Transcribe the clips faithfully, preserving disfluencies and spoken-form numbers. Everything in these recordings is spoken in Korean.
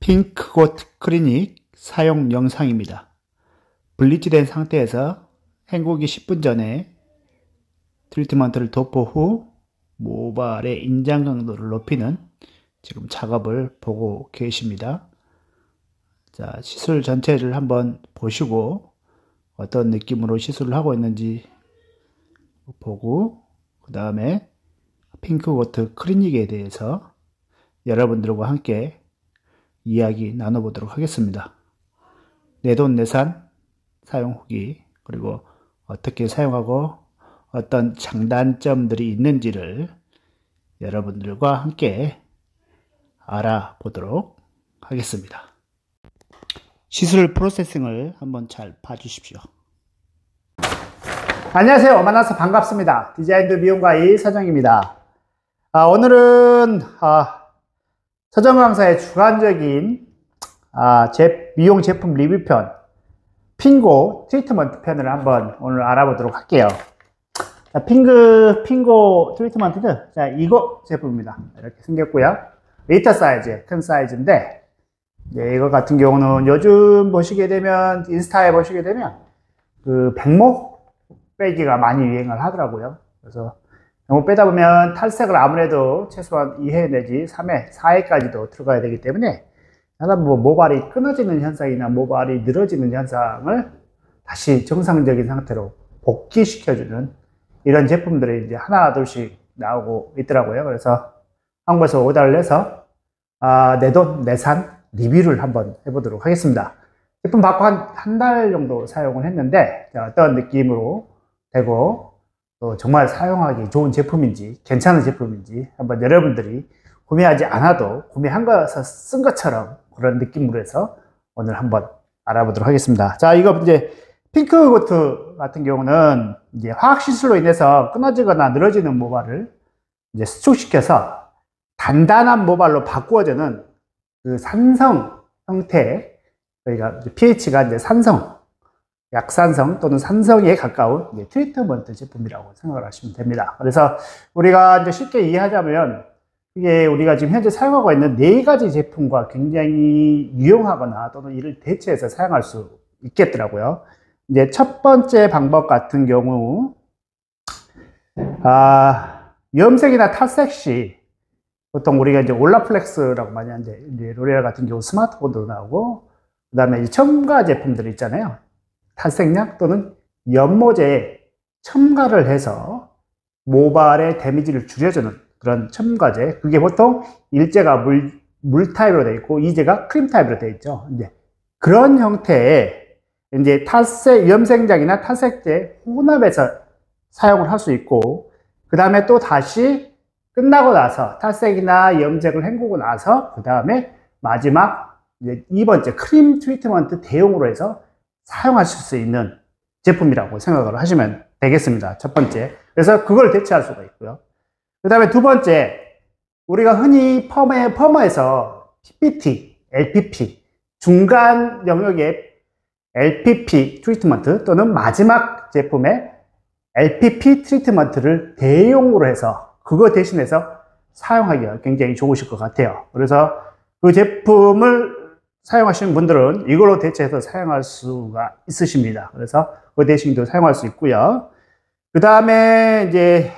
핑크고트 클리닉 사용 영상입니다. 블리치된 상태에서 헹구기 십 분 전에 트리트먼트를 도포 후 모발의 인장 강도를 높이는 지금 작업을 보고 계십니다. 자, 시술 전체를 한번 보시고 어떤 느낌으로 시술을 하고 있는지 보고, 그 다음에 핑크고트 클리닉에 대해서 여러분들과 함께 이야기 나눠보도록 하겠습니다. 내돈내산 사용 후기, 그리고 어떻게 사용하고 어떤 장단점들이 있는지를 여러분들과 함께 알아보도록 하겠습니다. 시술 프로세싱을 한번 잘 봐주십시오. 안녕하세요. 만나서 반갑습니다. 디자인드 미용과 이 서정입니다. 아, 오늘은 아, 서정 강사의 주관적인 아, 제, 미용 제품 리뷰편 핑고 트리트먼트 편을 한번 오늘 알아보도록 할게요. 자, 핑크, 핑고 트리트먼트는 자, 이거 제품입니다. 이렇게 생겼고요. 리터 사이즈, 큰 사이즈인데, 네, 이거 같은 경우는 요즘 보시게 되면, 인스타에 보시게 되면, 그, 백목 빼기가 많이 유행을 하더라고요. 그래서, 백목 빼다 보면 탈색을 아무래도 최소한 이 회 내지 삼 회, 사 회까지도 들어가야 되기 때문에, 하여간 뭐 모발이 끊어지는 현상이나 모발이 늘어지는 현상을 다시 정상적인 상태로 복귀시켜주는 이런 제품들이 이제 하나, 둘씩 나오고 있더라고요. 그래서 한국에서 오더를 내서, 아, 내돈, 내산 리뷰를 한번 해보도록 하겠습니다. 제품 받고 한, 한 달 정도 사용을 했는데, 어떤 느낌으로 되고, 또 정말 사용하기 좋은 제품인지, 괜찮은 제품인지, 한번 여러분들이 구매하지 않아도 구매한 것을 쓴 것처럼 그런 느낌으로 해서 오늘 한번 알아보도록 하겠습니다. 자, 이거 이제 핑크고트 같은 경우는 이제 화학시술로 인해서 끊어지거나 늘어지는 모발을 이제 수축시켜서 단단한 모발로 바꾸어주는 그 산성 형태, 그러니까 pH가 이제 산성, 약산성 또는 산성에 가까운 이제 트리트먼트 제품이라고 생각을 하시면 됩니다. 그래서 우리가 이제 쉽게 이해하자면 이게 우리가 지금 현재 사용하고 있는 네 가지 제품과 굉장히 유용하거나 또는 이를 대체해서 사용할 수 있겠더라고요. 이제 첫 번째 방법 같은 경우, 아, 염색이나 탈색 시, 보통 우리가 이제 올라플렉스라고 많이 하는데, 이제 로레알 같은 경우 스마트폰도 나오고, 그 다음에 첨가 제품들 있잖아요. 탈색약 또는 연모제에 첨가를 해서 모발의 데미지를 줄여주는 그런 첨가제. 그게 보통 일제가 물, 물 타입으로 되어 있고, 이제가 크림 타입으로 되어 있죠. 이제 그런 형태의 이제 탈색, 염색약이나 탈색제 혼합해서 사용을 할 수 있고, 그 다음에 또 다시 끝나고 나서 탈색이나 염색을 헹구고 나서, 그 다음에 마지막 이제 이 번째 크림 트리트먼트 대용으로 해서 사용하실 수 있는 제품이라고 생각을 하시면 되겠습니다. 첫 번째. 그래서 그걸 대체할 수가 있고요. 그 다음에 두 번째, 우리가 흔히 펌에, 펌에서 피피티, 엘피피, 중간 영역의 엘피피 트리트먼트 또는 마지막 제품의 엘피피 트리트먼트를 대용으로 해서 그거 대신해서 사용하기가 굉장히 좋으실 것 같아요. 그래서 그 제품을 사용하시는 분들은 이걸로 대체해서 사용할 수가 있으십니다. 그래서 그 대신도 사용할 수 있고요. 그 다음에 이제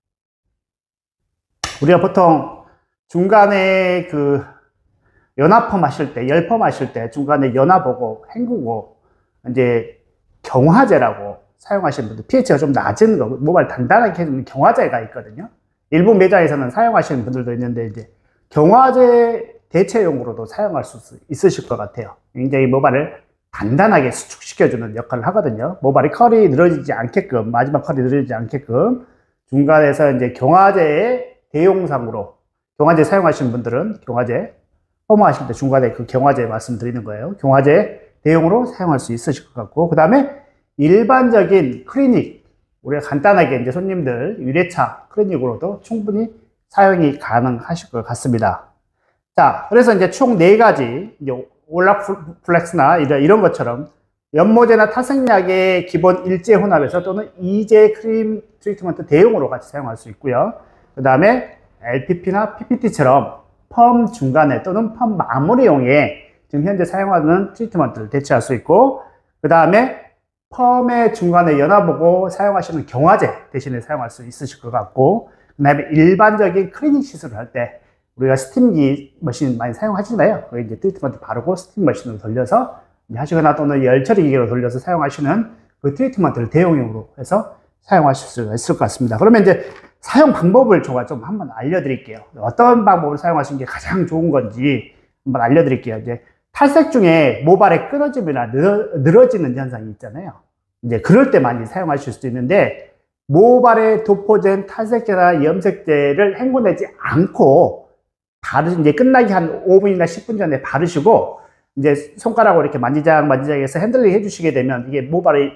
우리가 보통 중간에 그 연화펌 하실 때, 열펌 하실 때 중간에 연화 보고 헹구고 이제 경화제라고 사용하시는 분들, pH가 좀 낮은 거, 모발 단단하게 해주는 경화제가 있거든요. 일부 매장에서는 사용하시는 분들도 있는데, 이제 경화제 대체용으로도 사용할 수 있으실 것 같아요. 굉장히 모발을 단단하게 수축시켜주는 역할을 하거든요. 모발이 컬이 늘어지지 않게끔, 마지막 컬이 늘어지지 않게끔 중간에서 이제 경화제의 대용상으로, 경화제 사용하시는 분들은 경화제, 펌하실 때 중간에 그 경화제 말씀드리는 거예요. 경화제 대용으로 사용할 수 있으실 것 같고, 그 다음에 일반적인 클리닉, 우리가 간단하게 이제 손님들 유래차 클리닉으로도 충분히 사용이 가능하실 것 같습니다. 자, 그래서 이제 총 네 가지, 이제 올라플렉스나 이런, 이런 것처럼 연모제나 탈색약의 기본 일제 혼합에서 또는 이제 크림 트리트먼트 대용으로 같이 사용할 수 있고요. 그 다음에 엘피피나 피피티처럼 펌 중간에 또는 펌 마무리용에 지금 현재 사용하는 트리트먼트를 대체할 수 있고, 그 다음에 펌의 중간에 연화보고 사용하시는 경화제 대신에 사용할 수 있으실 것 같고, 그 다음에 일반적인 클리닝 시술을 할 때 우리가 스팀기 머신 많이 사용하시나요? 그 이제 트리트먼트 바르고 스팀 머신으로 돌려서 하시거나 또는 열처리 기계로 돌려서 사용하시는 그 트리트먼트를 대용량으로 해서 사용하실 수가 있을 것 같습니다. 그러면 이제 사용 방법을 제가 좀 한번 알려드릴게요. 어떤 방법을 사용하시는 게 가장 좋은 건지 한번 알려드릴게요. 이제 탈색 중에 모발의 끊어짐이나 늘어, 늘어지는 현상이 있잖아요. 이제 그럴 때 많이 사용하실 수도 있는데, 모발에 도포된 탈색제나 염색제를 헹궈내지 않고 바르 이제 끝나기 한 오 분이나 십 분 전에 바르시고, 이제 손가락으로 이렇게 만지작 만지작 해서 핸들링 해주시게 되면 이게 모발이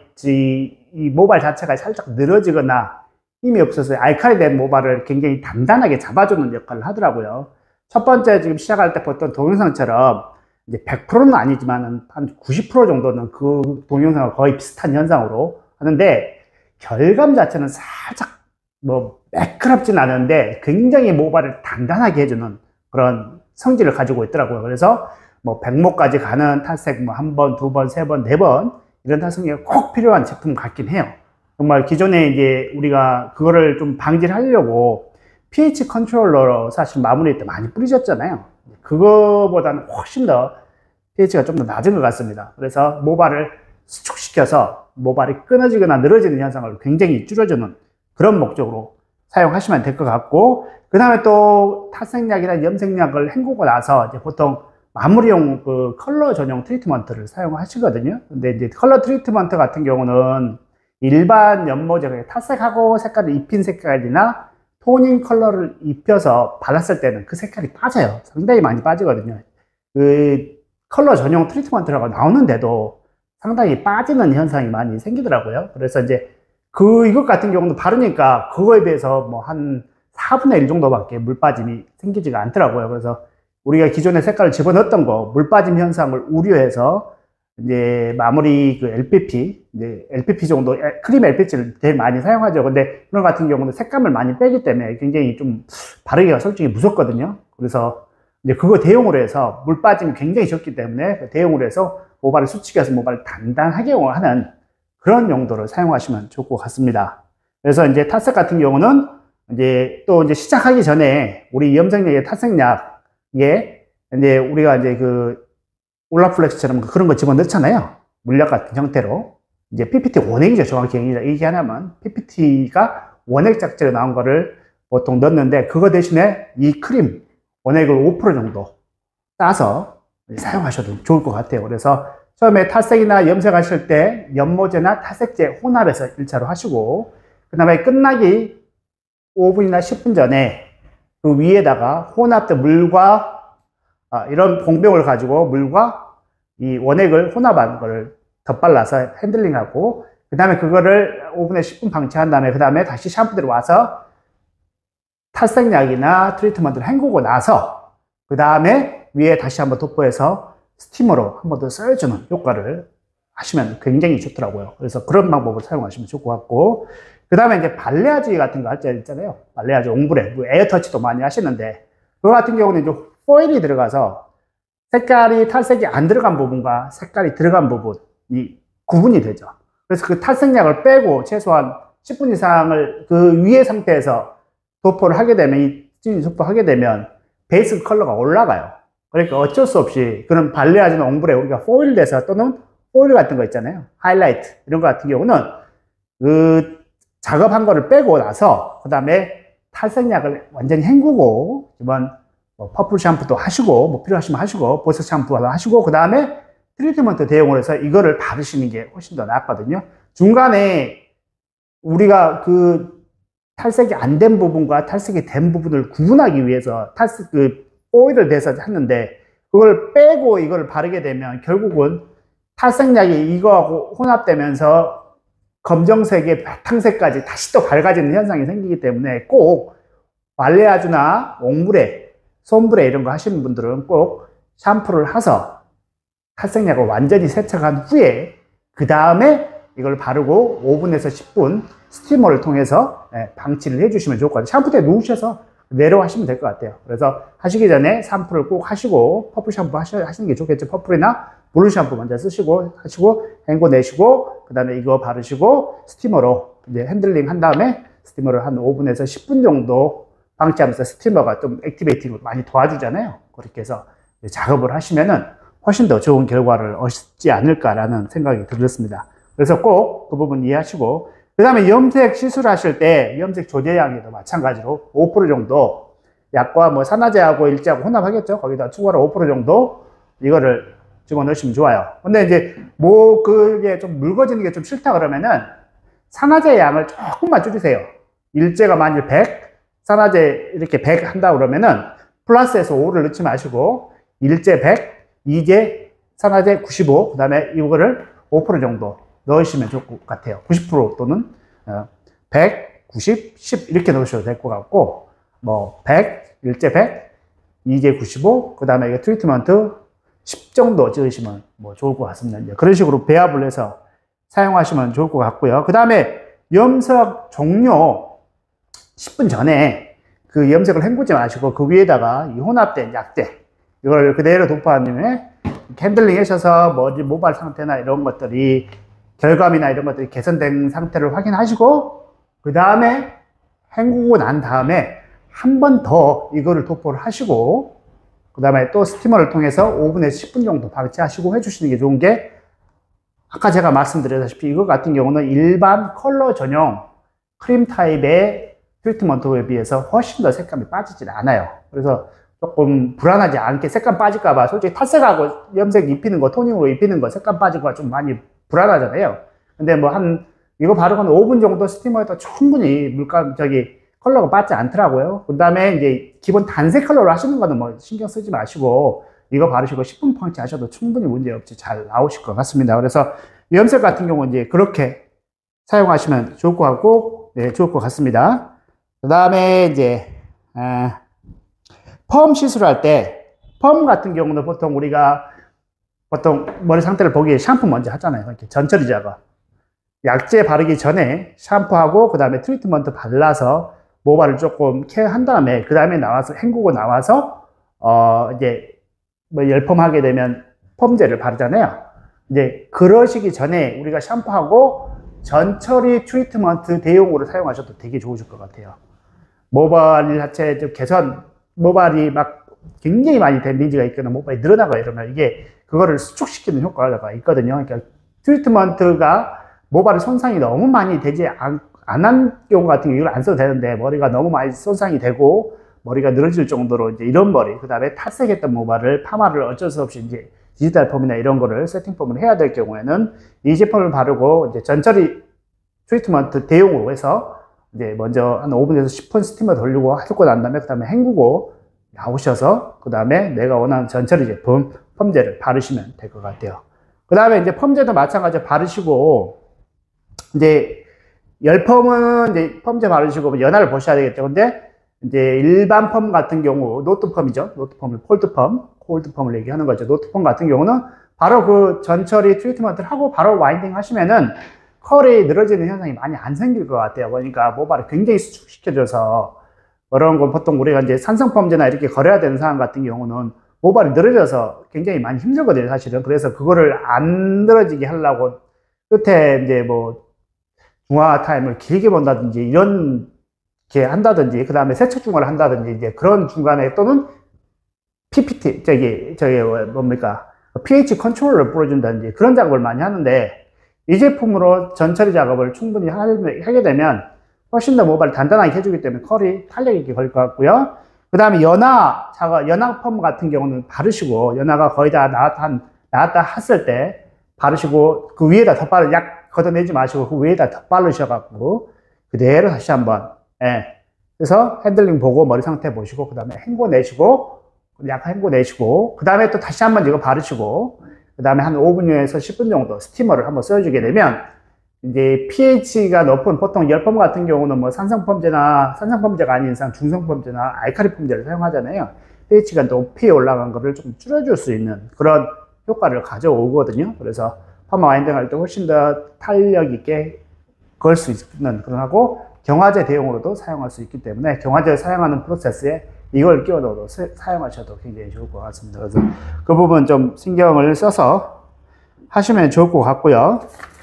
이 모발 자체가 살짝 늘어지거나 힘이 없어서 알칼리된 모발을 굉장히 단단하게 잡아주는 역할을 하더라고요. 첫 번째 지금 시작할 때 봤던 동영상처럼 이제 백 퍼센트는 아니지만 한 구십 퍼센트 정도는 그 동영상과 거의 비슷한 현상으로 하는데, 결감 자체는 살짝 뭐 매끄럽진 않은데 굉장히 모발을 단단하게 해주는 그런 성질을 가지고 있더라고요. 그래서 뭐 백모까지 가는 탈색 뭐 한 번, 두 번, 세 번, 네 번 이런 탈색이 꼭 필요한 제품 같긴 해요. 정말 기존에 이제 우리가 그거를 좀 방지를 하려고 pH 컨트롤러로 사실 마무리할 때 많이 뿌리셨잖아요. 그거보다는 훨씬 더 pH가 좀 더 낮은 것 같습니다. 그래서 모발을 수축시켜서 모발이 끊어지거나 늘어지는 현상을 굉장히 줄여주는 그런 목적으로 사용하시면 될 것 같고, 그 다음에 또 탈색약이나 염색약을 헹구고 나서 이제 보통 마무리용 그 컬러 전용 트리트먼트를 사용하시거든요. 근데 이제 컬러 트리트먼트 같은 경우는 일반 연모제, 탈색하고 색깔을 입힌 색깔이나 토닝 컬러를 입혀서 발랐을 때는 그 색깔이 빠져요. 상당히 많이 빠지거든요. 그 컬러 전용 트리트먼트라고 나오는데도 상당히 빠지는 현상이 많이 생기더라고요. 그래서 이제 그 이것 같은 경우는 바르니까 그거에 비해서 뭐 한 사분의 일 정도밖에 물 빠짐이 생기지가 않더라고요. 그래서 우리가 기존에 색깔을 집어넣었던 거 물 빠짐 현상을 우려해서 이제 마무리 그 엘피피, 이제 엘피피 정도, 크림 엘피피를 제일 많이 사용하죠. 근데 그런 같은 경우는 색감을 많이 빼기 때문에 굉장히 좀 바르기가 솔직히 무섭거든요. 그래서 이제 그거 대용으로 해서 물 빠짐이 굉장히 적기 때문에 대용으로 해서 모발을 수축해서 모발을 단단하게 하는 그런 용도를 사용하시면 좋을 것 같습니다. 그래서 이제 탈색 같은 경우는 이제 또 이제 시작하기 전에 우리 염색약의 탈색약에 이제 우리가 이제 그 올라플렉스처럼 그런 거 집어넣잖아요. 물약 같은 형태로. 이제 피피티 원액이죠. 정확히 얘기하면 피피티가 원액 작제로 나온 거를 보통 넣는데, 그거 대신에 이 크림 원액을 오 퍼센트 정도 따서 사용하셔도 좋을 것 같아요. 그래서 처음에 탈색이나 염색하실 때 연모제나 탈색제 혼합해서 일 차로 하시고, 그 다음에 끝나기 오 분이나 십 분 전에 그 위에다가 혼합된 물과 아, 이런 공병을 가지고 물과 이 원액을 혼합한 거를 덧발라서 핸들링하고, 그 다음에 그거를 오 분에 십 분 방치한 다음에 그 다음에 다시 샴푸대로 와서 탈색약이나 트리트먼트를 헹구고 나서 그 다음에 위에 다시 한번 도포해서 스티머로 한 번 더 썰어주는 효과를 하시면 굉장히 좋더라고요. 그래서 그런 방법을 사용하시면 좋을 것 같고, 그 다음에 이제 발레아지 같은 거 할 때 있잖아요. 발레아지 옹브레, 뭐 에어터치도 많이 하시는데, 그거 같은 경우는 이제 포일이 들어가서 색깔이 탈색이 안 들어간 부분과 색깔이 들어간 부분이 구분이 되죠. 그래서 그 탈색약을 빼고 최소한 십 분 이상을 그 위의 상태에서 도포를 하게 되면, 이 찐 도포 하게 되면 베이스 컬러가 올라가요. 그러니까 어쩔 수 없이 그런 발레아지나 옹브레, 우리가 포일 돼서 또는 포일 같은 거 있잖아요. 하이라이트 이런 거 같은 경우는 그 작업한 거를 빼고 나서 그 다음에 탈색약을 완전히 헹구고, 이번 뭐 퍼플 샴푸도 하시고, 뭐 필요하시면 하시고, 보석 샴푸도 하시고, 그 다음에 트리트먼트 대용으로 해서 이거를 바르시는 게 훨씬 더 낫거든요. 중간에 우리가 그 탈색이 안 된 부분과 탈색이 된 부분을 구분하기 위해서 탈색 그 오일을 대서 했는데, 그걸 빼고 이걸 바르게 되면 결국은 탈색약이 이거하고 혼합되면서 검정색의 바탕색까지 다시 또 밝아지는 현상이 생기기 때문에 꼭 발레아주나 옹브레, 솜브레 이런 거 하시는 분들은 꼭 샴푸를 해서 탈색약을 완전히 세척한 후에 그 다음에 이걸 바르고 오 분에서 십 분 스티머를 통해서 방치를 해주시면 좋을 것 같아요. 샴푸대에 누우셔서 그대로 하시면 될 것 같아요. 그래서 하시기 전에 샴푸를 꼭 하시고, 퍼플 샴푸 하시, 하시는 게 좋겠죠. 퍼플이나 블루 샴푸 먼저 쓰시고, 하시고, 헹궈 내시고, 그 다음에 이거 바르시고, 스티머로 이제 핸들링 한 다음에 스티머를 한 오 분에서 십 분 정도 방치하면서 스티머가 좀 액티베이팅을 많이 도와주잖아요. 그렇게 해서 작업을 하시면은 훨씬 더 좋은 결과를 얻지 않을까라는 생각이 들었습니다. 그래서 꼭 그 부분 이해하시고, 그 다음에 염색 시술하실 때 염색 조제량에도 마찬가지로 오 퍼센트 정도, 약과 뭐 산화제하고 일제하고 혼합하겠죠. 거기다 추가로 오 퍼센트 정도 이거를 집어넣으시면 좋아요. 근데 이제 뭐 그게 좀 묽어지는 게 좀 싫다 그러면은 산화제 양을 조금만 줄이세요. 일제가 만일 백, 산화제 이렇게 백 한다 그러면은 플러스에서 오를 넣지 마시고 일제 백, 이제 산화제 구십오, 그 다음에 이거를 오 퍼센트 정도 넣으시면 좋을 것 같아요. 구십 퍼센트 또는 백, 구십, 십 이렇게 넣으셔도 될 것 같고, 뭐 백, 일제 백, 이제 구십오, 그 다음에 이게 트리트먼트 십 정도 찍으시면 뭐 좋을 것 같습니다. 이제 그런 식으로 배합을 해서 사용하시면 좋을 것 같고요. 그 다음에 염색 종료 십 분 전에 그 염색을 헹구지 마시고 그 위에다가 이 혼합된 약재 이걸 그대로 도포한 다음에 핸들링 하셔서 머리 모발 상태나 이런 것들이 결감이나 이런 것들이 개선된 상태를 확인하시고, 그 다음에 헹구고 난 다음에 한 번 더 이거를 도포를 하시고, 그 다음에 또 스티머를 통해서 오 분에서 십 분 정도 방치하시고 해주시는 게 좋은 게, 아까 제가 말씀드렸다시피 이거 같은 경우는 일반 컬러 전용 크림 타입의 트리트먼트에 비해서 훨씬 더 색감이 빠지질 않아요. 그래서 조금 불안하지 않게 색감 빠질까봐, 솔직히 탈색하고 염색 입히는 거, 토닝으로 입히는 거 색감 빠질까 좀 많이 불안하잖아요. 근데 뭐 한 이거 바르고 한 오 분 정도 스티머에도 충분히 물감 저기 컬러가 빠지지 않더라고요. 그 다음에 이제 기본 단색 컬러로 하시는 거는 뭐 신경 쓰지 마시고 이거 바르시고 십 분 방치 하셔도 충분히 문제없이 잘 나오실 것 같습니다. 그래서 염색 같은 경우는 이제 그렇게 사용하시면 좋을 것 같고, 네, 좋을 것 같습니다. 그 다음에 이제 아, 펌 시술할 때, 펌 같은 경우는 보통 우리가 보통 머리 상태를 보기 위해 샴푸 먼저 하잖아요. 이렇게 전처리 작업. 약재 바르기 전에 샴푸하고 그 다음에 트리트먼트 발라서 모발을 조금 케어한 다음에 그 다음에 나와서 헹구고 나와서 어 이제 뭐 열펌하게 되면 펌제를 바르잖아요. 이제 그러시기 전에 우리가 샴푸하고 전처리 트리트먼트 대용으로 사용하셔도 되게 좋으실 것 같아요. 모발 자체 좀 개선, 모발이 막 굉장히 많이 데미지가 있거나 모발이 늘어나고 이러면 이게 그거를 수축시키는 효과가 있거든요. 그러니까 트리트먼트가 모발의 손상이 너무 많이 되지 않, 안 한 경우 같은 경우 이걸 안 써도 되는데 머리가 너무 많이 손상이 되고 머리가 늘어질 정도로 이제 이런 머리, 그 다음에 탈색했던 모발을 파마를 어쩔 수 없이 이제 디지털 펌이나 이런 거를 세팅 펌을 해야 될 경우에는 이 제품을 바르고 이제 전처리 트리트먼트 대용으로 해서 이제 먼저 한 오 분에서 십 분 스티머 돌리고 하고 난 다음에 그 다음에 헹구고 나오셔서 그 다음에 내가 원하는 전처리 제품 펌제를 바르시면 될 것 같아요. 그 다음에 이제 펌제도 마찬가지로 바르시고 이제 열펌은 이제 펌제 바르시고 연화를 보셔야 되겠죠. 근데 이제 일반 펌 같은 경우 노트 펌이죠. 노트 펌을 콜드 펌, 콜드 펌을 얘기하는 거죠. 노트 펌 같은 경우는 바로 그 전처리 트리트먼트를 하고 바로 와인딩 하시면은 컬이 늘어지는 현상이 많이 안 생길 것 같아요. 그러니까 모발을 굉장히 수축시켜줘서 그런 건 보통 우리가 이제 산성펌제나 이렇게 걸어야 되는 상황 같은 경우는 모발이 늘어져서 굉장히 많이 힘들거든요, 사실은. 그래서 그거를 안 늘어지게 하려고 끝에 이제 뭐 중화 타임을 길게 본다든지 이런 게 한다든지 그 다음에 세척 중화를 한다든지 이제 그런 중간에 또는 피피티 저기 저기 뭡니까 pH 컨트롤러를 뿌려준다든지 그런 작업을 많이 하는데 이 제품으로 전처리 작업을 충분히 하게 되면 훨씬 더 모발을 단단하게 해주기 때문에 컬이 탄력 있게 걸 것 같고요. 그 다음에 연화 작업, 연화 펌 같은 경우는 바르시고 연화가 거의 다 나왔다, 나왔다 했을 때 바르시고 그 위에다 덧바르 약 걷어내지 마시고 그 위에다 덧바르셔갖고 그대로 다시 한번 예. 그래서 핸들링 보고 머리 상태 보시고 그 다음에 헹궈 내시고 약간 헹궈 내시고 그 다음에 또 다시 한번 이거 바르시고 그 다음에 한 오 분에서 십 분 정도 스티머를 한번 써주게 되면 이제 pH가 높은 보통 열펌 같은 경우는 뭐 산성펌제나 산성펌제가 아닌 이상 중성펌제나 알칼리 펌제를 사용하잖아요. pH가 높이 올라간 거를 좀 줄여줄 수 있는 그런 효과를 가져오거든요. 그래서 파마 와인딩 할 때 훨씬 더 탄력 있게 걸 수 있는 그런 하고 경화제 대용으로도 사용할 수 있기 때문에 경화제를 사용하는 프로세스에 이걸 끼워 넣어도 사용하셔도 굉장히 좋을 것 같습니다. 그래서 그 부분 좀 신경을 써서 하시면 좋을 것 같고요.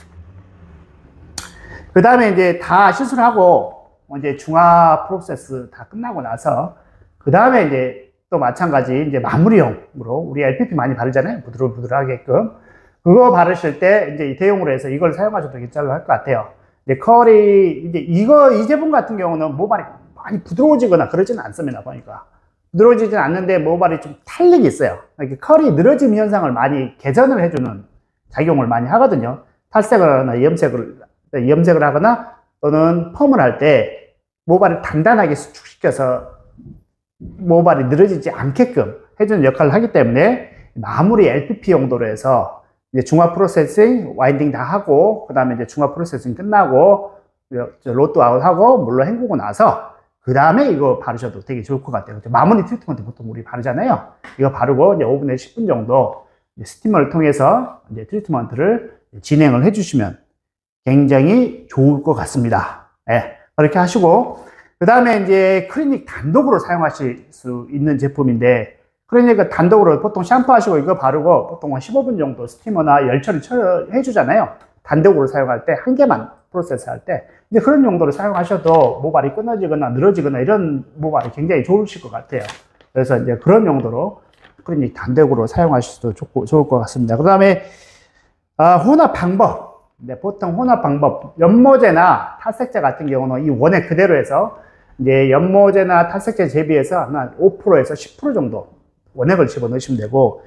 그 다음에 이제 다 시술하고 이제 중화 프로세스 다 끝나고 나서 그 다음에 이제 또 마찬가지 이제 마무리용으로 우리 엘피피 많이 바르잖아요. 부들부들하게끔. 그거 바르실 때 이제 대용으로 해서 이걸 사용하셔도 괜찮을 것 같아요. 이제 컬이 이제 이거 이 제품 같은 경우는 모발이 많이 부드러워지거나 그러지는 않습니다. 보니까 부드러워지진 않는데 모발이 좀 탄력이 있어요. 이렇게 컬이 늘어짐 현상을 많이 개선을 해주는 작용을 많이 하거든요. 탈색을 하거나 염색을 염색을 하거나 또는 펌을 할 때 모발을 단단하게 수축시켜서 모발이 늘어지지 않게끔 해주는 역할을 하기 때문에 마무리 엘피피 용도로 해서 이제 중화 프로세싱 와인딩 다 하고 그 다음에 이제 중화 프로세싱 끝나고 로또 아웃하고 물로 헹구고 나서 그 다음에 이거 바르셔도 되게 좋을 것 같아요. 마무리 트리트먼트 보통 우리 바르잖아요. 이거 바르고 이제 오 분에서 십 분 정도 스티머를 통해서 이제 트리트먼트를 진행을 해주시면 굉장히 좋을 것 같습니다. 네, 그렇게 하시고 그 다음에 이제 클리닉 단독으로 사용하실 수 있는 제품인데 클리닉 단독으로 보통 샴푸하시고 이거 바르고 보통 한 십오 분 정도 스티머나 열처리 해주잖아요. 단독으로 사용할 때 한 개만 프로세스 할 때 이제 그런 용도로 사용하셔도 모발이 끊어지거나 늘어지거나 이런 모발이 굉장히 좋으실 것 같아요. 그래서 이제 그런 용도로 클리닉 단독으로 사용하셔도 좋고, 좋을 것 같습니다. 그 다음에 아, 혼합 방법. 네, 보통 혼합 방법, 연모제나 탈색제 같은 경우는 이 원액 그대로 해서 이제 연모제나 탈색제 대비해서 한 오 퍼센트에서 십 퍼센트 정도 원액을 집어넣으시면 되고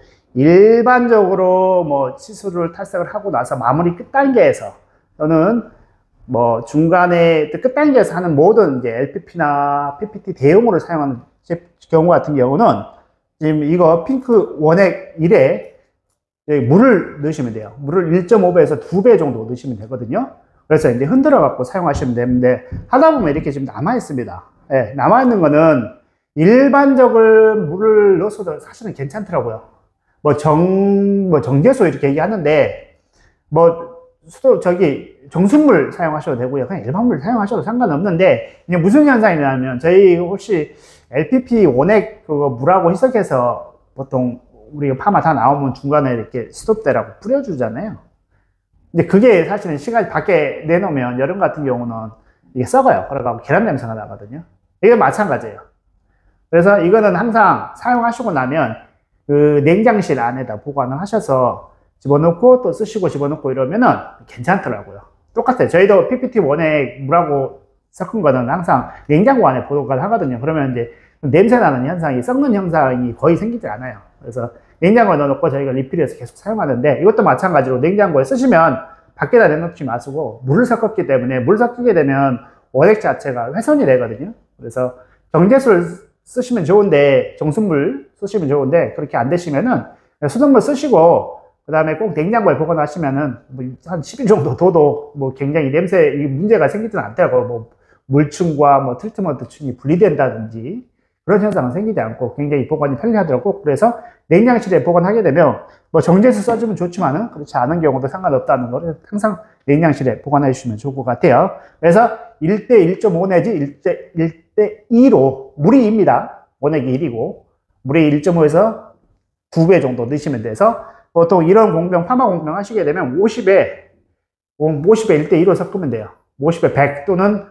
일반적으로 뭐 시술을 탈색을 하고 나서 마무리 끝 단계에서 또는 뭐 중간에 끝 단계에서 하는 모든 이제 엘피피나 피피티 대용으로 사용하는 경우 같은 경우는 지금 이거 핑크 원액 일에 물을 넣으시면 돼요. 물을 일 점 오 배에서 이 배 정도 넣으시면 되거든요. 그래서 이제 흔들어 갖고 사용하시면 되는데 하다 보면 이렇게 지금 남아 있습니다. 네, 남아 있는 거는 일반적으로 물을 넣어서도 사실은 괜찮더라고요. 뭐 정, 뭐 정제수 이렇게 얘기하는데 뭐 수도 저기 정수물 사용하셔도 되고요. 그냥 일반 물 사용하셔도 상관없는데 이게 무슨 현상이냐면 저희 혹시 엘피피 원액 그거 물하고 희석해서 보통 우리 파마 다 나오면 중간에 이렇게 스톱대라고 뿌려주잖아요. 근데 그게 사실은 시간이 밖에 내놓으면 여름 같은 경우는 이게 썩어요. 그래가지고 계란 냄새가 나거든요. 이게 마찬가지예요. 그래서 이거는 항상 사용하시고 나면 그 냉장실 안에다 보관을 하셔서 집어넣고 또 쓰시고 집어넣고 이러면은 괜찮더라고요. 똑같아요. 저희도 피피티 원액 물하고 섞은 거는 항상 냉장고 안에 보관을 하거든요. 그러면 이제 냄새 나는 현상이 썩는 현상이 거의 생기지 않아요. 그래서 냉장고에 넣어놓고 저희가 리필해서 계속 사용하는데 이것도 마찬가지로 냉장고에 쓰시면 밖에다 내놓지 마시고 물을 섞었기 때문에 물 섞이게 되면 원액 자체가 훼손이 되거든요. 그래서 정제수를 쓰시면 좋은데 정수물 쓰시면 좋은데 그렇게 안 되시면은 수돗물 쓰시고 그 다음에 꼭 냉장고에 보관하시면은 뭐 한 십 일 정도 둬도 뭐 굉장히 냄새 문제가 생기지는 않더라고요. 뭐 물층과 뭐 트리트먼트층이 분리된다든지 그런 현상은 생기지 않고 굉장히 보관이 편리하더라고. 그래서 냉장실에 보관하게 되면 뭐 정제수 써주면 좋지만은 그렇지 않은 경우도 상관없다는 거를 항상 냉장실에 보관해 주시면 좋을 것 같아요. 그래서 일 대 일 점 오 내지 일 대 이로 물이 이입니다. 원액이 일이고 물이 일 점 오에서 이 배 정도 넣으시면 돼서 보통 이런 공병 파마 공병 하시게 되면 오십에 오십에 일 대 이로 섞으면 돼요. 오십에 백 또는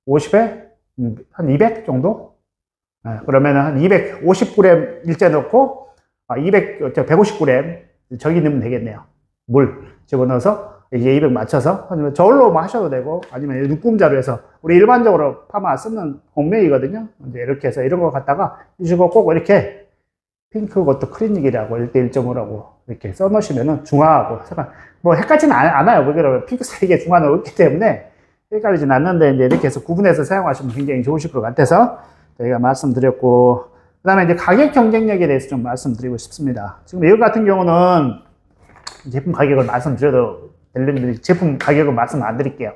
오십에 한 이백 정도? 네, 그러면 한 이백오십 그램 일제 넣고 아, 이백, 백오십 그램 저기 넣으면 되겠네요. 물 집어넣어서 이제 이백 맞춰서 저울로 뭐 하셔도 되고 아니면 눈금자로 해서 우리 일반적으로 파마 쓰는 공명이거든요. 이제 이렇게 해서 이런 거 갖다가 이거 꼭 이렇게 핑크 것도 클리닉이라고 일 대 일 점 오라고 이렇게 써 놓으시면은 중화하고 뭐 헷갈리지는 않아요. 왜냐면 핑크색에 중화는 없기 때문에 헷갈리진 않는데 이제 이렇게 해서 구분해서 사용하시면 굉장히 좋으실 것 같아서 저희가 말씀드렸고 그 다음에 이제 가격 경쟁력에 대해서 좀 말씀드리고 싶습니다. 지금 이거 같은 경우는 제품 가격을 말씀드려도 되는데 제품 가격을 말씀 안 드릴게요.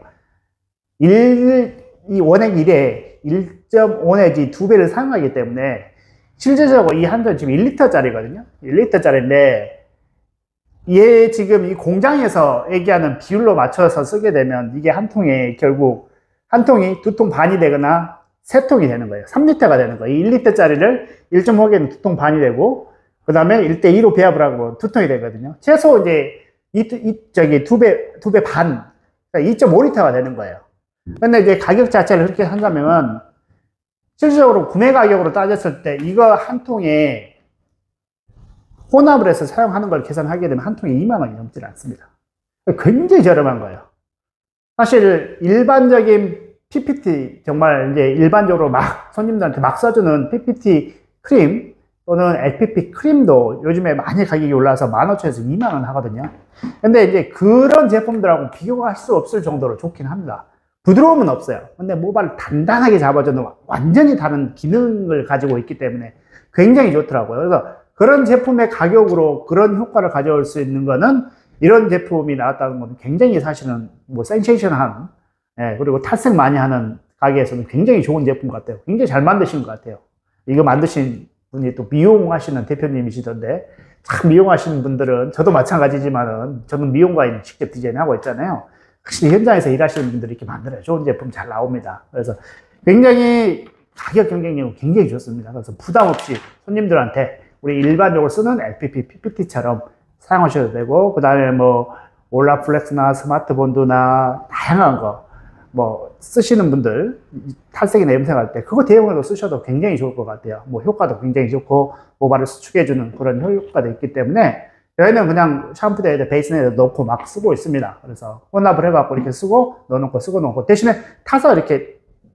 일, 이 원액 일에 일 점 오 내지 이 배를 사용하기 때문에 실제적으로 이 한 통 지금 일 리터짜리거든요. 일 리터짜리인데 얘 지금 이 공장에서 얘기하는 비율로 맞춰서 쓰게 되면 이게 한 통에 결국 한 통이 두 통 반이 되거나 세 통이 되는 거예요. 삼 리터가 되는 거예요. 일 리터짜리를 일 점 오 개는 두 통 반이 되고, 그 다음에 일 대 이로 배합을 하고 두 통이 되거든요. 최소 이제, 이, 이 저기 두 배, 두 배 반, 그러니까 이 점 오 리터가 되는 거예요. 근데 이제 가격 자체를 그렇게 한다면, 실질적으로 구매 가격으로 따졌을 때, 이거 한 통에 혼합을 해서 사용하는 걸 계산하게 되면 한 통에 이만 원이 넘지 않습니다. 굉장히 저렴한 거예요. 사실 일반적인 피피티, 정말 이제 일반적으로 막 손님들한테 막 써주는 피피티 크림 또는 엘피피 크림도 요즘에 많이 가격이 올라서 만 오천에서 이만 원 하거든요. 근데 이제 그런 제품들하고 비교가 할 수 없을 정도로 좋긴 합니다. 부드러움은 없어요. 근데 모발을 단단하게 잡아주는 완전히 다른 기능을 가지고 있기 때문에 굉장히 좋더라고요. 그래서 그런 제품의 가격으로 그런 효과를 가져올 수 있는 거는 이런 제품이 나왔다는 건 굉장히 사실은 뭐 센세이션한, 예, 그리고 탈색 많이 하는 가게에서는 굉장히 좋은 제품 같아요. 굉장히 잘 만드신 것 같아요. 이거 만드신 분이 또 미용하시는 대표님이시던데, 참 미용하시는 분들은, 저도 마찬가지지만은, 저는 미용과에 직접 디자인하고 있잖아요. 확실히 현장에서 일하시는 분들이 이렇게 만들어요. 좋은 제품 잘 나옵니다. 그래서 굉장히 가격 경쟁력은 굉장히 좋습니다. 그래서 부담 없이 손님들한테 우리 일반적으로 쓰는 엘피피, 피피티처럼 사용하셔도 되고, 그 다음에 뭐, 올라플렉스나 스마트본드나 다양한 거, 뭐, 쓰시는 분들, 탈색이나 염색할 때, 그거 대용으로 쓰셔도 굉장히 좋을 것 같아요. 뭐, 효과도 굉장히 좋고, 모발을 수축해주는 그런 효과도 있기 때문에, 저희는 그냥 샴푸대에다 베이스에다 넣고 막 쓰고 있습니다. 그래서 혼합을 해갖고 이렇게 쓰고, 넣어놓고 쓰고 넣고, 대신에 타서 이렇게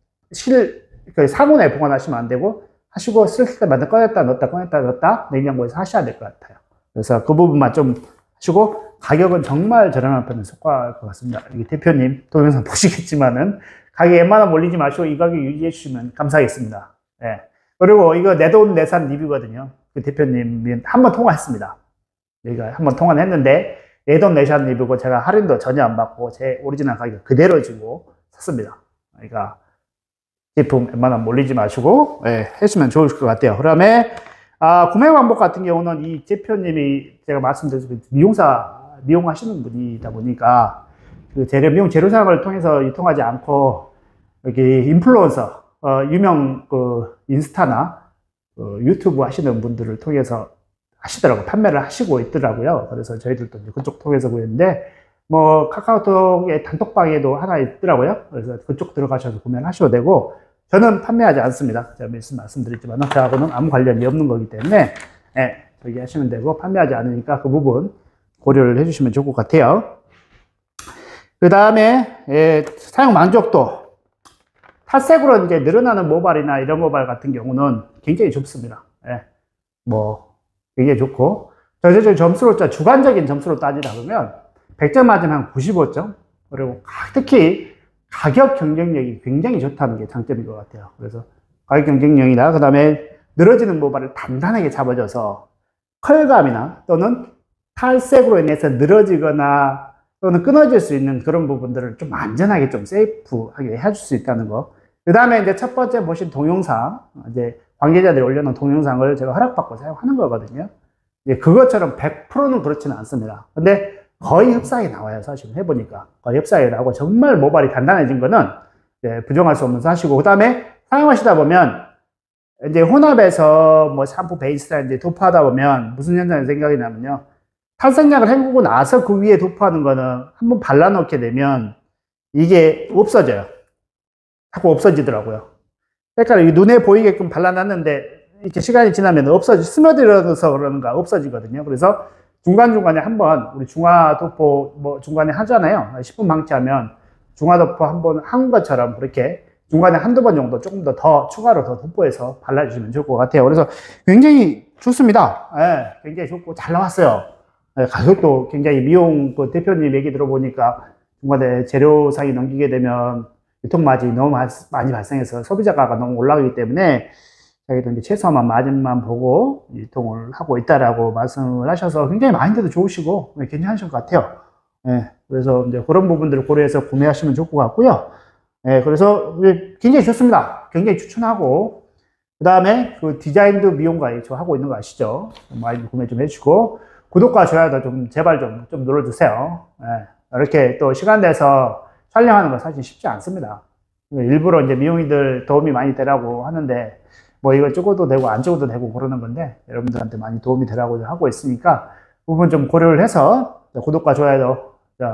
실, 그 상온에 보관하시면 안 되고, 하시고 쓸 때마다 꺼냈다 넣었다 꺼냈다 넣었다 냉장고에서 하셔야 될 것 같아요. 그래서 그 부분만 좀 하시고, 가격은 정말 저렴한 편에 속할 것 같습니다. 이 대표님 동영상 보시겠지만은 가격 웬만하면 올리지 마시고 이 가격 유지해 주시면 감사하겠습니다. 예. 그리고 이거 내 돈 내산 리뷰거든요. 그 대표님이 한번 통화했습니다. 저희가 한번 통화를 했는데 내 돈 내산 리뷰고 제가 할인도 전혀 안 받고 제 오리지널 가격 그대로 주고 샀습니다. 그러니까 제품 웬만하면 올리지 마시고, 예, 해주면 좋을 것 같아요. 그 다음에, 아, 구매 방법 같은 경우는 이 대표님이 제가 말씀드린 미용사, 미용하시는 분이다 보니까, 그 재료, 미용 재료사항을 통해서 유통하지 않고, 여기 인플루언서, 어, 유명 그 인스타나 그 유튜브 하시는 분들을 통해서 하시더라고요. 판매를 하시고 있더라고요. 그래서 저희들도 이제 그쪽 통해서 구했는데, 뭐, 카카오톡의 단톡방에도 하나 있더라고요. 그래서 그쪽 들어가셔서 구매를 하셔도 되고, 저는 판매하지 않습니다. 제가 말씀, 말씀드렸지만, 저하고는 아무 관련이 없는 거기 때문에, 예, 저기 하시면 되고, 판매하지 않으니까 그 부분 고려를 해주시면 좋을 것 같아요. 그 다음에, 예, 사용 만족도. 탈색으로 이제 늘어나는 모발이나 이런 모발 같은 경우는 굉장히 좋습니다. 예, 뭐, 굉장히 좋고, 전체적인 점수로, 주관적인 점수로 따지다 보면, 백 점 맞으면 한 구십오 점. 그리고 특히 가격 경쟁력이 굉장히 좋다는 게 장점인 것 같아요. 그래서 가격 경쟁력이나 그 다음에 늘어지는 모발을 단단하게 잡아줘서 컬감이나 또는 탈색으로 인해서 늘어지거나 또는 끊어질 수 있는 그런 부분들을 좀 안전하게 좀 세이프하게 해줄 수 있다는 거. 그 다음에 이제 첫 번째 보신 동영상, 이제 관계자들이 올려놓은 동영상을 제가 허락받고 사용하는 거거든요. 이제 그것처럼 백 퍼센트는 그렇지는 않습니다. 근데 거의 흡사하게 나와요. 사실 해보니까 거의 흡사하게 나오고 정말 모발이 단단해진 거는 부정할 수 없는 사실이고, 그 다음에 사용하시다 보면 이제 혼합해서 뭐 샴푸 베이스나 이제 도포하다 보면 무슨 현상이 생각이 나면요, 탈색약을 헹구고 나서 그 위에 도포하는 거는 한번 발라놓게 되면 이게 없어져요. 자꾸 없어지더라고요. 그러니까 눈에 보이게끔 발라놨는데 이렇게 시간이 지나면 없어지, 스며들어서 그러는가 없어지거든요. 그래서 중간중간에 한번 우리 중화 도포 뭐 중간에 하잖아요. 십 분 방치하면 중화 도포 한번 한 것처럼 그렇게 중간에 한두 번 정도 조금 더 더 추가로 더 도포해서 발라주시면 좋을 것 같아요. 그래서 굉장히 좋습니다. 예, 굉장히 좋고 잘 나왔어요. 예, 가격도 굉장히 미용 그 대표님 얘기 들어보니까 중간에 재료상이 넘기게 되면 유통마진이 너무 많이 발생해서 소비자가가 너무 올라가기 때문에 자기도 이제 최소한 마진만 보고 유통을 하고 있다라고 말씀을 하셔서 굉장히 마인드도 좋으시고 괜찮으신 것 같아요. 예, 그래서 이제 그런 부분들을 고려해서 구매하시면 좋을 것 같고요. 예, 그래서 굉장히 좋습니다. 굉장히 추천하고, 그 다음에 그 디자인도 미용가에 저 하고 있는 거 아시죠? 많이 구매 좀 해주시고, 구독과 좋아요도 좀 제발 좀, 좀 눌러주세요. 예, 이렇게 또 시간 내서 촬영하는 거 사실 쉽지 않습니다. 일부러 이제 미용인들 도움이 많이 되라고 하는데, 뭐 이거 찍어도 되고 안 찍어도 되고 그러는 건데, 여러분들한테 많이 도움이 되라고 하고 있으니까, 그 부분 좀 고려를 해서, 구독과 좋아요,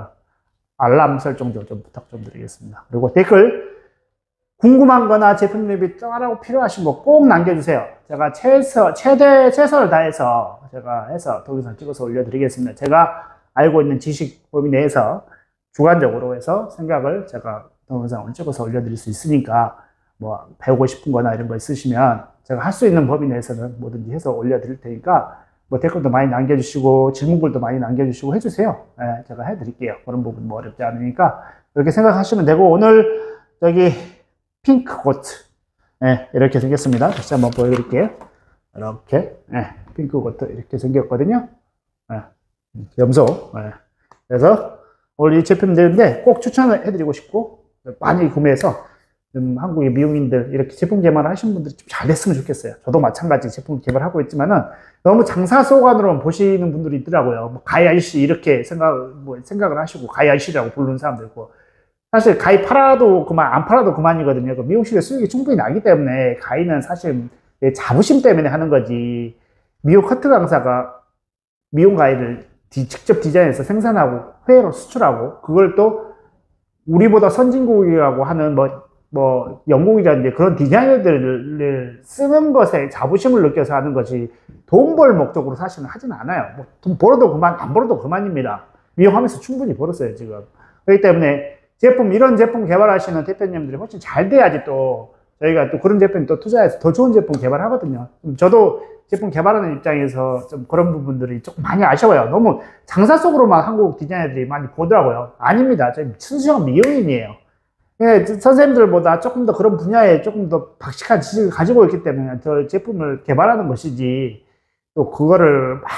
알람 설정도 좀 부탁 좀 드리겠습니다. 그리고 댓글, 궁금한 거나 제품 리뷰 따라고 필요하신 거 꼭 남겨주세요. 제가 최소, 최대, 최선을 다해서 제가 해서 동영상 찍어서 올려드리겠습니다. 제가 알고 있는 지식 범위 내에서 주관적으로 해서 생각을 제가 동영상을 찍어서 올려드릴 수 있으니까 뭐 배우고 싶은 거나 이런 거 있으시면 제가 할 수 있는 범위 내에서는 뭐든지 해서 올려드릴 테니까 뭐 댓글도 많이 남겨주시고 질문글도 많이 남겨주시고 해주세요. 네, 제가 해드릴게요. 그런 부분 뭐 어렵지 않으니까 그렇게 생각하시면 되고, 오늘 저기 핑크 코트, 네, 이렇게 생겼습니다. 다시 한번 보여드릴게요. 이렇게, 네, 핑크 코트 이렇게 생겼거든요. 네, 염소. 네. 그래서 오늘 이 제품들인데 꼭 추천을 해드리고 싶고, 많이 구매해서 좀 한국의 미용인들 이렇게 제품 개발을 하시는 분들이 좀 잘 됐으면 좋겠어요. 저도 마찬가지 제품 개발하고 있지만은 너무 장사 소관으로 보시는 분들이 있더라고요. 뭐 가이 아이씨 이렇게 생각 뭐 생각을 하시고 가이 아이씨라고 부르는 사람도 있고, 사실 가위 팔아도 그만, 안 팔아도 그만이거든요. 그 미용실에 수익이 충분히 나기 때문에 가위는 사실 자부심 때문에 하는 거지. 미용 커트 강사가 미용 가위를 디, 직접 디자인해서 생산하고 해외로 수출하고, 그걸 또 우리보다 선진국이라고 하는 뭐, 뭐 영국이라든지 그런 디자이너들을 쓰는 것에 자부심을 느껴서 하는 것이 돈 벌 목적으로 사실은 하진 않아요. 뭐 돈 벌어도 그만, 안 벌어도 그만입니다. 미용하면서 충분히 벌었어요, 지금. 그렇기 때문에 제품, 이런 제품 개발하시는 대표님들이 훨씬 잘 돼야지 또 저희가 또 그런 제품 또 투자해서 더 좋은 제품 개발하거든요. 저도 제품 개발하는 입장에서 좀 그런 부분들이 조금 많이 아쉬워요. 너무 장사 속으로만 한국 디자이너들이 많이 보더라고요. 아닙니다. 저희 순수한 미용인이에요. 예, 선생님들보다 조금 더 그런 분야에 조금 더 박식한 지식을 가지고 있기 때문에 저 제품을 개발하는 것이지, 또 그거를 막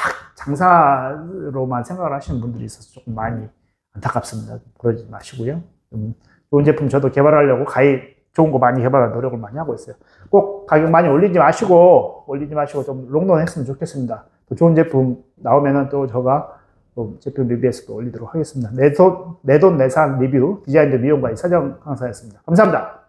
장사로만 생각을 하시는 분들이 있어서 조금 많이 안타깝습니다. 그러지 마시고요. 좀 좋은 제품 저도 개발하려고 가히 좋은 거 많이 개발할 노력을 많이 하고 있어요. 꼭 가격 많이 올리지 마시고, 올리지 마시고 좀 롱런 했으면 좋겠습니다. 또 좋은 제품 나오면은 또 제가 또 제품 리뷰에서 또 올리도록 하겠습니다. 내 돈, 내 돈 내산 리뷰 디자인드 미용가의 서정 강사였습니다. 감사합니다.